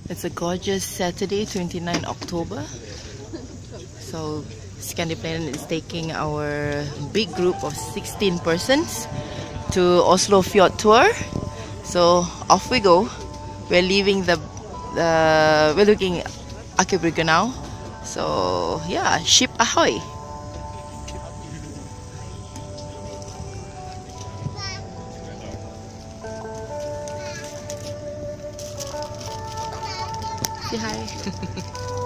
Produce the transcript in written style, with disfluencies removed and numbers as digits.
It's a gorgeous Saturday, 29 October. So Scandiplan is taking our big group of 16 persons to Oslo Fjord Tour. So off we go. We're leaving we're looking Aker Brygge now. So yeah, ship ahoy! Say hi.